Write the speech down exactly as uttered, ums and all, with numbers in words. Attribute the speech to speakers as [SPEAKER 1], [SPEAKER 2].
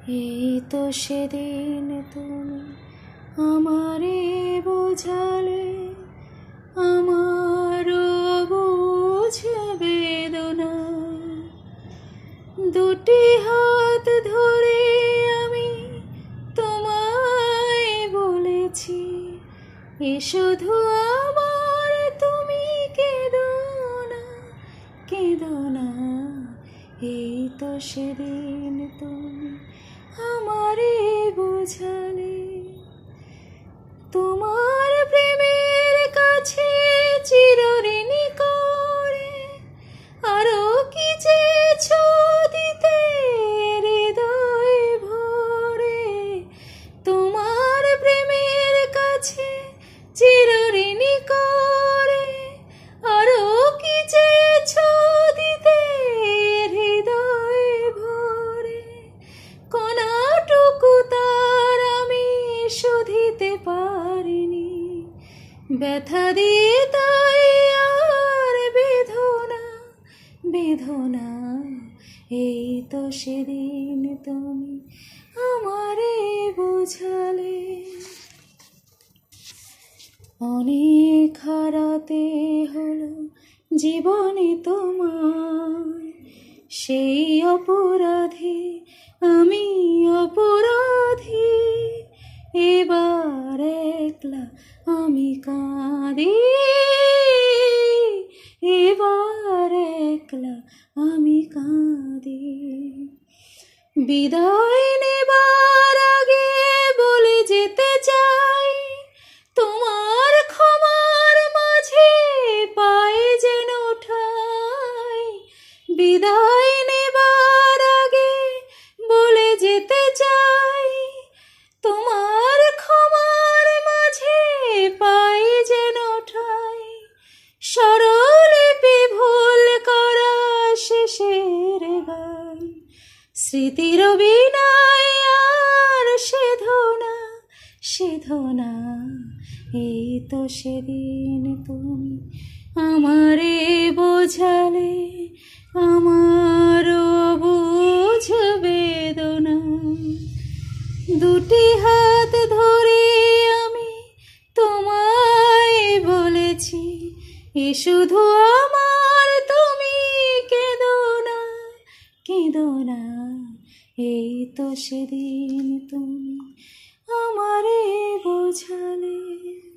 [SPEAKER 1] এই তো সেদিন তুমি আমারে বোঝালে আমারও বুঝ বেদনা। দুটি হাত ধরে আমি তোমায় বলেছি, এ শুধু আমার, তুমি কেঁদো না, কেঁদো না। এই তো সেদিন তুমি আমারে বোঝালে। তোমার প্রেমের কাছে চিরঋণী করে আরো কি চেয়েছো দিতে হৃদয় ভরে। তোমার প্রেমের কাছে চিরঋণী করে আরো কি চেয়েছো দিতে হৃদয় ভরে। কোনটুকু তার আমি শুধিতে পারিনি, ব্যথা দিয়ে তাই আর বেদনা বেদনা। এই তো সেদিন তুমি আমারে বোঝালে। অনেক হারাতে হলো জীবনে তোমার, সেই অপরাধী আমি অপরাধী। এবার একলা আমি কাঁদি, এবার একলা আমি কাঁদি। বিদায় নেবার আগে বলে যেতে চাই, তোমার ক্ষমার মাঝে পায়ে যেন ঠাই। বিদায় নেবার আগে বলে যেতে চাই, তোমার ক্ষমার মাঝে পায়ে যেন ঠাই। স্বরলিপি ভুল করা শেষের গান, স্মৃতির বিনায় আর সেধনা সেধনা। এই তো সেদিন তুমি আমারে বোঝালে আমারও বুঝ বেদনা। দুটি হাত ধরে আমি তোমায় বলেছি, এ শুধু আমার, তুমি কেঁদো না, কেঁদো না। এই তো সেদিন তুমি আমারে বোঝালে।